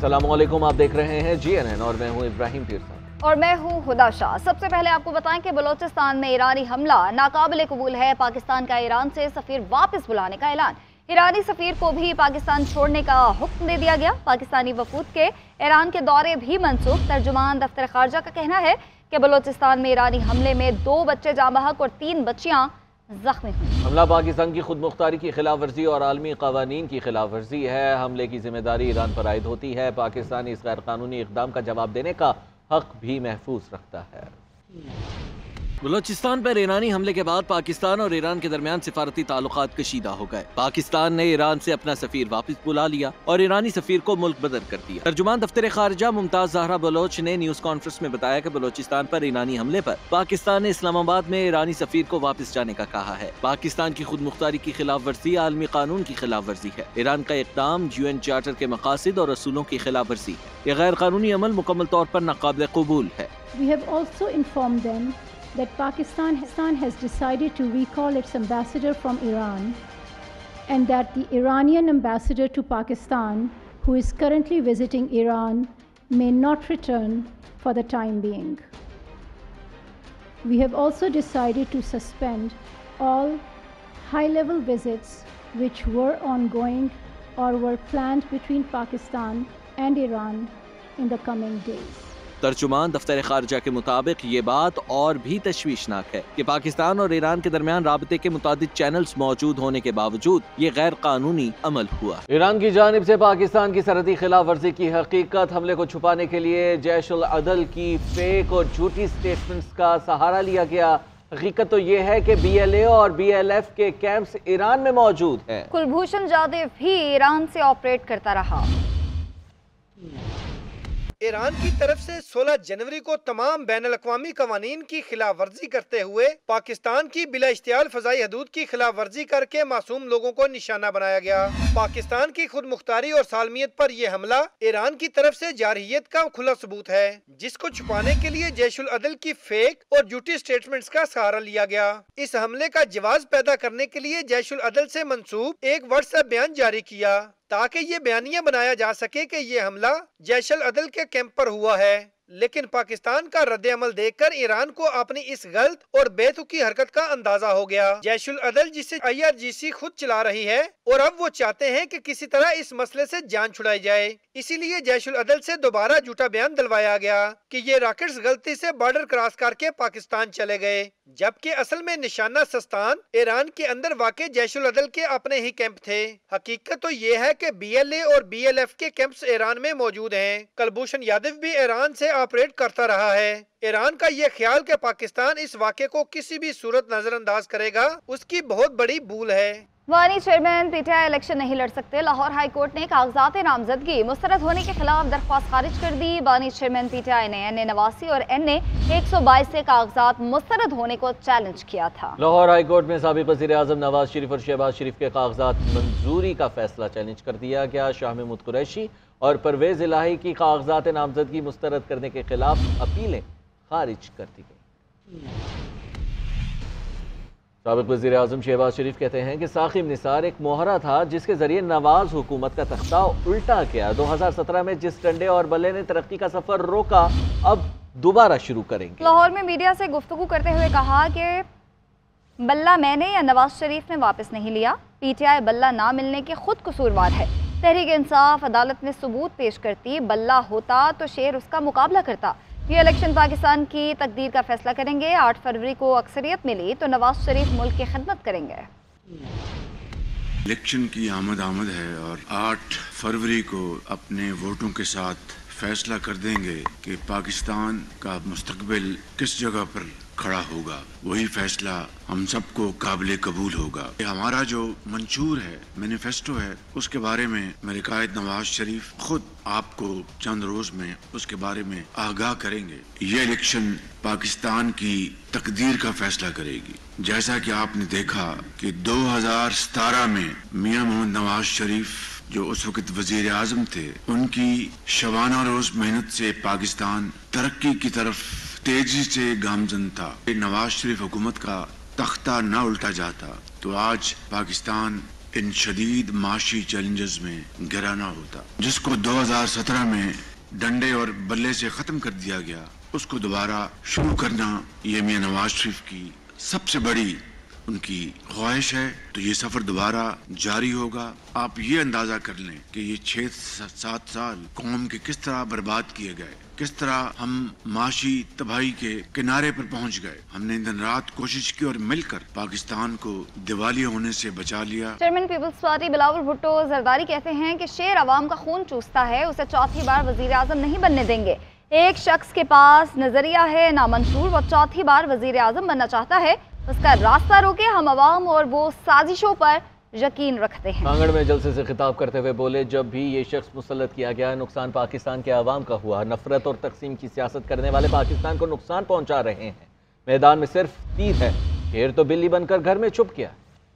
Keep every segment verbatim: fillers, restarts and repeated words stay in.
السلام علیکم، آپ دیکھ رہے ہیں جی این این اور میں ہوں ابراہیم پیرسا اور میں ہوں ہدا شاہ۔ سب سے پہلے آپ کو بتائیں کہ بلوچستان میں ایرانی حملہ ناقابل قبول ہے۔ پاکستان کا ایران سے سفیر واپس بلانے کا اعلان۔ ایرانی سفیر کو بھی پاکستان چھوڑنے کا حکم دے دیا گیا۔ پاکستانی وفود کے ایران کے دورے بھی منسوخ۔ ترجمان دفتر خارجہ کا کہنا ہے کہ بلوچستان میں ایرانی حملے میں دو بچے جاں بحق اور تین بچیاں زخمی ہوئی۔ حملہ پاکستان کی خود مختاری کی خلاف ورزی اور عالمی قوانین کی خلاف ورزی ہے۔ حملے کی ذمہ داری ایران پر عائد ہوتی ہے۔ پاکستان اس غیر قانونی اقدام کا جواب دینے کا حق بھی محفوظ رکھتا ہے۔ بلوچستان پر ایرانی حملے کے بعد پاکستان اور ایران کے درمیان سفارتی تعلقات کشیدہ ہو گئے۔ پاکستان نے ایران سے اپنا سفیر واپس بلا لیا اور ایرانی سفیر کو ملک بدر کر دیا۔ ترجمان دفتر خارجہ ممتاز زہرا بلوچ نے نیوز کانفرنس میں بتایا کہ بلوچستان پر ایرانی حملے پر پاکستان نے اسلام آباد میں ایرانی سفیر کو واپس جانے کا کہا ہے۔ پاکستان کی خود مختاری کی خلاف ورزی عالمی قانون کی خلاف ورزی ہے۔ ایران کا اقدام یو این چارٹر کے مقاصد اور اصولوں کی خلاف ورزی ہے۔ یہ غیر قانونی عمل مکمل طور پر ناقابل قبول ہے۔ We have also informed them that Pakistan has decided to recall its ambassador from Iran and that the Iranian ambassador to Pakistan, who is currently visiting Iran, may not return for the time being. We have also decided to suspend all high-level visits which were ongoing or were planned between Pakistan and Iran in the coming days. ترجمان دفتر خارجہ کے مطابق یہ بات اور بھی تشویشناک ہے کہ پاکستان اور ایران کے درمیان رابطے کے متعدد چینلز موجود ہونے کے باوجود یہ غیر قانونی عمل ہوا۔ ایران کی جانب سے پاکستان کی سرحدی خلاف ورزی کی حقیقت، حملے کو چھپانے کے لیے جیش العدل کی فیک اور جھوٹی سٹیٹمنٹس کا سہارا لیا گیا۔ حقیقت تو یہ ہے کہ بی ایل اے اور بی ایل ایف کے کیمپس ایران میں موجود ہیں۔ کلبھوشن جادو بھی ایران سے آپریٹ کرتا رہا۔ ایران کی طرف سے سولہ جنوری کو تمام بین الاقوامی قوانین کی خلاف ورزی کرتے ہوئے پاکستان کی بلا اشتعال فضائی حدود کی خلاف ورزی کر کے معصوم لوگوں کو نشانہ بنایا گیا۔ پاکستان کی خود مختاری اور سالمیت پر یہ حملہ ایران کی طرف سے جارحیت کا کھلا ثبوت ہے، جس کو چھپانے کے لیے جیش العدل کی فیک اور جھوٹی سٹیٹمنٹس کا سہارا لیا گیا۔ اس حملے کا جواز پیدا کرنے کے لیے جیش العدل سے منسوب ایک واٹس ایپ بیان جاری کیا تاکہ یہ بیانیہ بنایا جا سکے کہ یہ حملہ جیش العدل کے کیمپ پر ہوا ہے، لیکن پاکستان کا رد عمل دیکھ کر ایران کو اپنی اس غلط اور بے تکی حرکت کا اندازہ ہو گیا۔ جیش العدل جسے آئی آر جی سی خود چلا رہی ہے اور اب وہ چاہتے ہیں کہ کسی طرح اس مسئلے سے جان چھڑائی جائے، اسی لیے جیش العدل سے دوبارہ جھوٹا بیان دلوایا گیا کہ یہ راکٹس غلطی سے بارڈر کراس کر کے پاکستان چلے گئے، جبکہ اصل میں نشانہ سستان ایران کے اندر واقع جیش العدل کے اپنے ہی کیمپ تھے۔ حقیقت تو یہ ہے کہ بی ایل اے اور بی ایل ایف کے کیمپس ایران میں موجود ہیں۔ کلبھوشن یادو بھی ایران سے آپریٹ کرتا رہا ہے۔ ایران کا یہ خیال کہ پاکستان اس واقعے کو کسی بھی صورت نظر انداز کرے گا، اس کی بہت بڑی بھول ہے۔ وانی چیئرمین پی ٹی آئی الیکشن نہیں لڑ سکتے۔ لاہور ہائی کورٹ نے کاغذات نامزدگی مسترد ہونے کے خلاف درخواست خارج کر دی۔ بانی چیئرمین پی ٹی آئی نے این اے نواسی اور این اے ایک سو بائیس سے کاغذات مسترد ہونے کو چیلنج کیا تھا۔ لاہور ہائی کورٹ میں سابق وزیر اعظم نواز شریف اور شہباز شریف کے کاغذات منظوری کا فیصلہ چیلنج کر دیا گیا۔ شاہ محمود قریشی اور پرویز الہی کی کاغذات نامزدگی مسترد کرنے کے خلاف اپیلیں خارج کر دی گئی۔ سابق وزیر اعظم شہباز شریف کہتے ہیں کہ ثاقب نثار ایک مہرہ تھا جس کے ذریعے نواز حکومت کا تختہ الٹا کیا۔ دو ہزار سترہ میں جس ڈنڈے اور بلے نے ترقی کا سفر روکا، اب دوبارہ شروع کریں گے۔ لاہور میں میڈیا سے گفتگو کرتے ہوئے کہا کہ بلہ میں نے یا نواز شریف نے واپس نہیں لیا۔ پی ٹی آئی بلہ نہ ملنے کے خود قصوروار ہے۔ تحریک انصاف عدالت میں ثبوت پیش کرتی، بلہ ہوتا تو شیر اس کا مقابلہ کرتا۔ یہ الیکشن پاکستان کی تقدیر کا فیصلہ کریں گے۔ آٹھ فروری کو اکثریت ملی تو نواز شریف ملک کی خدمت کریں گے۔ الیکشن کی آمد آمد ہے اور آٹھ فروری کو اپنے ووٹوں کے ساتھ فیصلہ کر دیں گے کہ پاکستان کا مستقبل کس جگہ پر کھڑا ہوگا۔ وہی فیصلہ ہم سب کو قابل قبول ہوگا۔ ہمارا جو منشور ہے، مینیفیسٹو ہے، اس کے بارے میں میرے قائد نواز شریف خود آپ کو چند روز میں اس کے بارے میں آگاہ کریں گے۔ یہ الیکشن پاکستان کی تقدیر کا فیصلہ کرے گی۔ جیسا کہ آپ نے دیکھا کہ دو ہزار ستارہ میں میاں محمد نواز شریف جو اس وقت وزیر اعظم تھے، ان کی شبانہ روز محنت سے پاکستان ترقی کی طرف تیزی سے گامزن تھا۔ نواز شریف حکومت کا تختہ نہ الٹا جاتا تو آج پاکستان इन शदीद माशी चैलेंजेस में गिराना होता, जिसको दो हज़ार सत्रह में डंडे और बल्ले से खत्म कर दिया गया, उसको दोबारा शुरू करना ये मियां नवाज शरीफ की सबसे बड़ी उनकी ख्वाहिश है। तो ये सफर दोबारा जारी होगा। आप ये अंदाजा कर लें कि ये छह सात साल कौम के किस तरह बर्बाद किए गए, किस तरह हम माशी तबाही के किनारे पर पहुंच गए। हमने दिन रात कोशिश की और मिलकर पाकिस्तान को दिवालिया होने से बचा लिया। चेयरमैन पीपल्स पार्टी बिलावल भुट्टो जरदारी कहते हैं कि शेर अवाम का खून चूसता है, उसे चौथी बार वजीर आजम नहीं बनने देंगे। एक शख्स के पास नजरिया है नामंशूर, वो चौथी बार वजीर आजम बनना चाहता है, उसका रास्ता रोके। हम अवाम और वो साजिशों पर यकीन रखते हैं। कांगड़ में जलसे से खिताब करते हुए बोले, जब भी ये शख्स मुसल्लत किया गया, नुकसान पाकिस्तान के अवाम का हुआ। नफरत और तकसीम की सियासत करने वाले पाकिस्तान को नुकसान पहुंचा रहे हैं। मैदान में सिर्फ तीर है, शेर तो बिल्ली बनकर घर में छुप गया।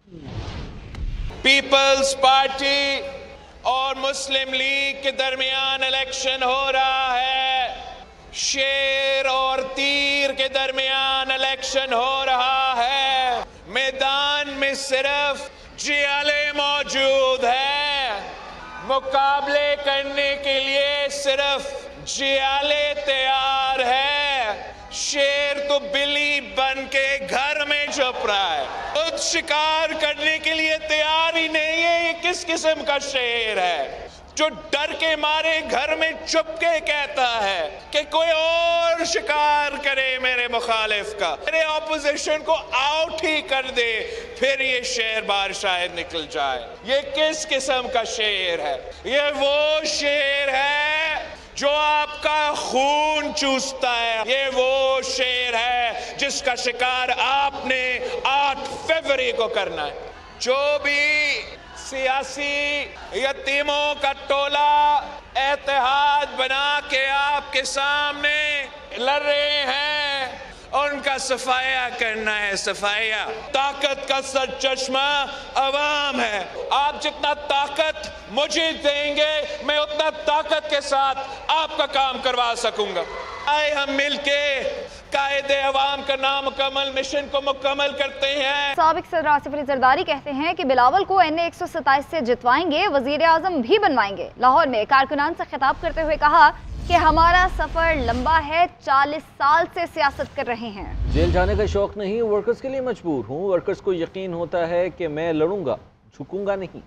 पीपल्स पार्टी और मुस्लिम लीग के दरमियान इलेक्शन हो रहा है, शेर और तीर के दरमियान इलेक्शन हो रहा है। मैदान में सिर्फ जियाले मौजूद है, मुकाबले करने के लिए सिर्फ जियाले तैयार है। शेर तो बिल्ली बन के घर में छुप रहा है, खुद शिकार करने के लिए तैयार ही नहीं है। ये किस किस्म का शेर है जो डर के मारे घर में छुप के कहता है कि कोई और शिकार करे मेरे मुखालिफ का, मेरे ऑपोजिशन को आउट ही कर दे, फिर ये शेर बाहर शायद निकल जाए। ये किस किस्म का शेर है? ये वो शेर है जो आपका खून चूसता है। ये वो शेर है जिसका शिकार आपने आठ फरवरी को करना है। जो भी सियासी यतीमों का टोला एतिहाद बना के आपके सामने लड़ रहे हैं, उनका सफाया करना है। सफाया ताकत का सरचश्मा अवाम है। आप जितना ताकत मुझे देंगे, मैं उतना ताकत के साथ आपका काम करवा सकूंगा। आए हम मिलके कायदे अवाम का नामुकम्मल मिशन को मुकम्मल करते हैं। साबिक सदर आसिफ अली जरदारी कहते हैं कि बिलावल को एन ए एक सौ सताईस से जितवाएंगे, वजीर आजम भी बनवाएंगे। लाहौर में कारकुनान से खिताब करते हुए कहा कि हमारा सफर लंबा है, चालीस साल से सियासत कर रहे हैं। जेल जाने का शौक नहीं, वर्कर्स के लिए मजबूर हूँ। वर्कर्स को यकीन होता है कि मैं लड़ूंगा, झुकूंगा नहीं।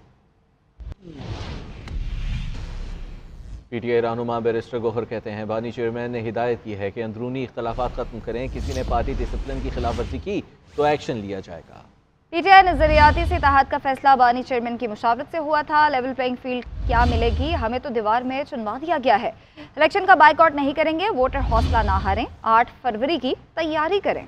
पी टी आई रहनुमा बैरिस्टर गौहर कहते हैं, बानी चेयरमैन ने हिदायत की है कि अंदरूनी इख्तलाफात खत्म करें, किसी ने पार्टी डिसिप्लिन की खिलाफ वर्जी की तो एक्शन लिया जाएगा। पी टी आई नजरियाती से इत्तेहाद का फैसला बानी चेयरमैन की मुशावरत से हुआ था। लेवल प्लेइंग फील्ड क्या मिलेगी, हमें तो दीवार में चुनवा दिया गया है। इलेक्शन का बाइकआउट नहीं करेंगे, वोटर हौसला ना हारें, आठ फरवरी की तैयारी करें।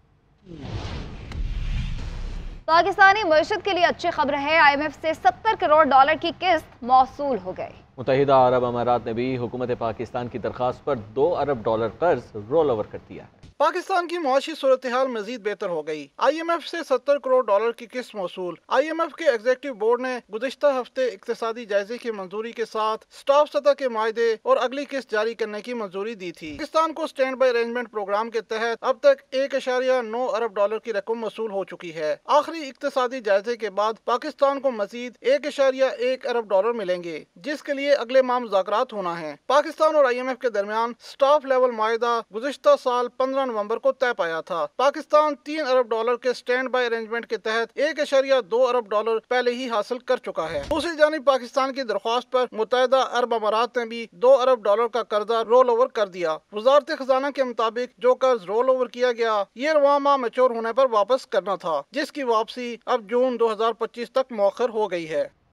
पाकिस्तानी मईशत के लिए अच्छी खबर है, आई एम एफ से सत्तर करोड़ डॉलर की किस्त मौसूल हो गई। मुत्तहिदा अरब अमारात ने भी हुकूमत पाकिस्तान की दरख्वास्त पर दो अरब डॉलर कर्ज रोल ओवर कर दिया है। पाकिस्तान की मुआशी सूरत हाल मजीद बेहतर हो गई। आई एम एफ से सत्तर करोड़ डॉलर की किस्त मौसूल। आई एम एफ के एग्जीक्यूटिव बोर्ड ने गुज़िश्ता हफ्ते इक्तिसादी जायजे की मंजूरी के साथ स्टाफ सतह के मायदे और अगली किस्त जारी करने की मंजूरी दी थी। पाकिस्तान को स्टैंड बाई अरेंजमेंट प्रोग्राम के तहत अब तक एक अशारिया नौ अरब डॉलर की रकम वसूल हो चुकी है। आखिरी इक्तिसादी जायजे के बाद पाकिस्तान को मजीद एक अशारिया एक अरब डॉलर मिलेंगे, जिसके लिए अगले माह मुज़ाकरात होना है। पाकिस्तान और आई एम एफ के दरमियान स्टाफ लेवल मायदा गुज़िश्ता साल पंद्रह नवंबर को तय पाया था। पाकिस्तान तीन अरब डॉलर के स्टैंड बाई अरेंजमेंट के तहत एक अशरिया दो अरब डॉलर पहले ही हासिल कर चुका है। दूसरी जानिब पाकिस्तान की दरख्वास्त पर मुत्तहिदा अरब अमारात ने भी दो अरब डॉलर का कर्जा रोल ओवर कर दिया। वजारत खजाना के मुताबिक जो कर्ज रोल ओवर किया गया, ये रवां माह मैच्योर होने पर वापस करना था, जिसकी वापसी अब जून दो हजार पच्चीस तक मौखर हो गई है।